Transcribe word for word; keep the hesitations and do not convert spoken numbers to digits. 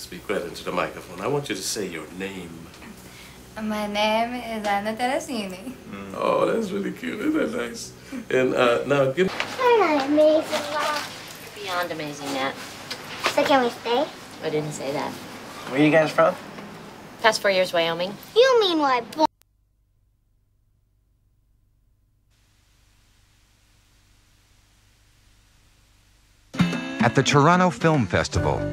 speak right into the microphone. I want you to say your name. My name is Anna Terracini. Mm. Oh, that's really cute. Isn't that nice? And uh, now, give me... Aren't I amazing, Mom? Beyond amazing, Nat. So can we stay? I didn't say that. Where are you guys from? Past four years, Wyoming. You mean why? At the Toronto Film Festival,